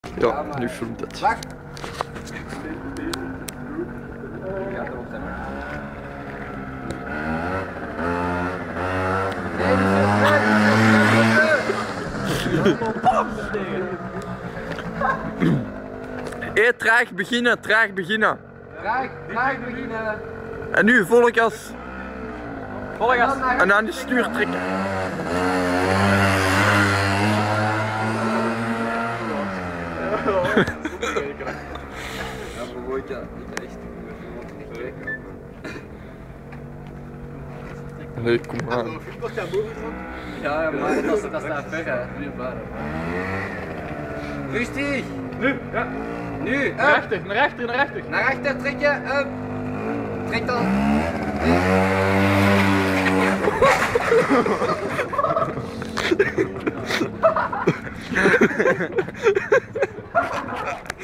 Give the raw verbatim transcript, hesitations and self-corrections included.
Ja, nu filmt het. Wacht! Hé, traag beginnen, traag beginnen. Traag, traag beginnen. En nu volle gas. Volle gas. En aan de stuur trekken. Ja, maar goed, ja. Niet echt. Nee, kom aan. Ja, maar dat, dat staat ver, hè. Nu maar. Rustig! Nu, ja. Nu, up. Naar rechter, naar rechter, naar rechter. Naar rechter trekken, up. Trek dan.